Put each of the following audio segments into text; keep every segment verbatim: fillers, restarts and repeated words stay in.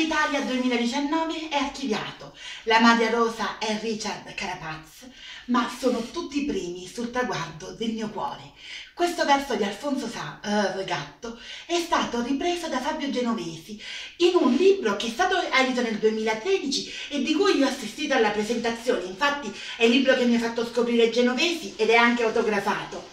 d'Italia duemiladiciannove è archiviato, la maglia rosa è Richard Carapaz, ma sono tutti primi sul traguardo del mio cuore. Questo verso di Alfonso Sa, uh, Gatto è stato ripreso da Fabio Genovesi in un libro che è stato edito nel duemilatredici e di cui io ho assistito alla presentazione. Infatti è il libro che mi ha fatto scoprire Genovesi ed è anche autografato.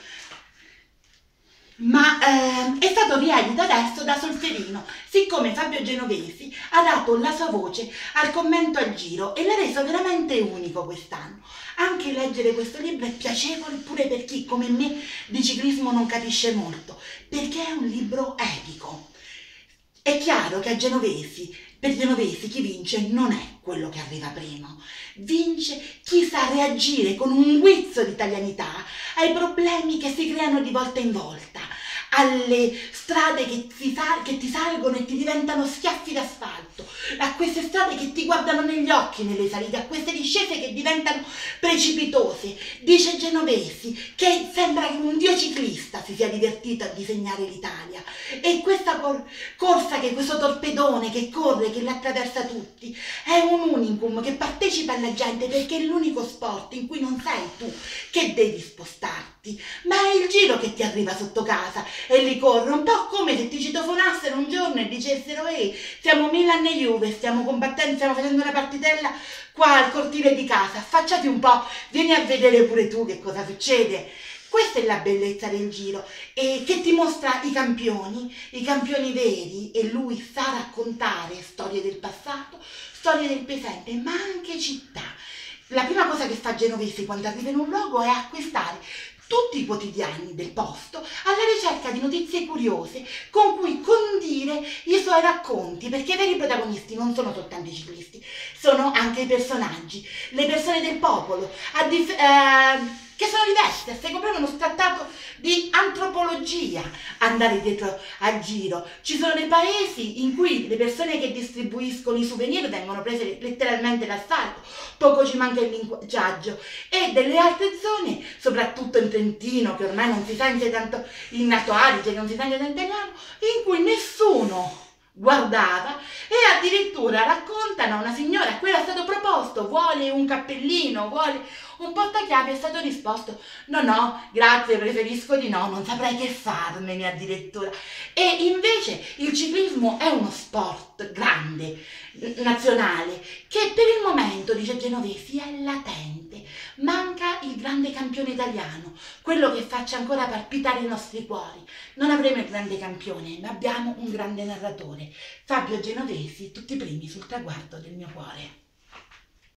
Ma eh, è stato riedito adesso da Solferino, siccome Fabio Genovesi ha dato la sua voce al commento al giro e l'ha reso veramente unico quest'anno. Anche leggere questo libro è piacevole pure per chi, come me, di ciclismo non capisce molto, perché è un libro epico. È chiaro che a Genovesi, per Genovesi chi vince non è quello che arriva primo, vince chi sa reagire con un guizzo di italianità ai problemi che si creano di volta in volta, alle strade che ti, sal che ti salgono e ti diventano schiaffi d'asfalto, a queste strade che ti guardano negli occhi nelle salite, a queste discese che diventano precipitose. Dice Genovesi che sembra che un dio ciclista si sia divertito a disegnare l'Italia, e questa cor corsa, che questo torpedone che corre, che l'attraversa tutti, è un unicum che partecipa alla gente, perché è l'unico sport in cui non sei tu che devi spostarti, ma è il giro che ti arriva sotto casa e li corre, un po' come se ti citofonassero un giorno e dicessero: ehi, siamo Milan e Juve, stiamo combattendo, stiamo facendo una partitella qua al cortile di casa, affacciati un po', vieni a vedere pure tu che cosa succede. Questa è la bellezza del giro, e che ti mostra i campioni, i campioni veri, e lui sa raccontare storie del passato, storie del presente, ma anche città. La prima cosa che fa Genovesi quando arriva in un luogo è acquistare tutti i quotidiani del posto alla ricerca di notizie curiose con cui condire i suoi racconti, perché i veri protagonisti non sono soltanto i ciclisti, sono anche i personaggi, le persone del popolo, a dif eh, che sono diverse. Stai comprando uno trattato di antropologia andare dietro al giro. Ci sono dei paesi in cui le persone che distribuiscono i souvenir vengono prese letteralmente d'assalto, poco ci manca il linguaggio, e delle altre zone, soprattutto in Trentino, che ormai non si sente tanto, in Alto Adige, che non si sente tanto italiano, in cui nessuno guardava, e addirittura raccontano una signora a cui era stato proposto: vuole un cappellino, vuole un portachiavi, è stato risposto: no no grazie, preferisco di no, non saprei che farmene addirittura. E invece il ciclismo è uno sport grande, nazionale, che per il momento, dice Genovesi, è latente, manca il grande campione italiano, quello che faccia ancora palpitare i nostri cuori. Non avremo il grande campione, ma abbiamo un grande narratore, Fabio Genovesi, tutti primi sul traguardo del mio cuore.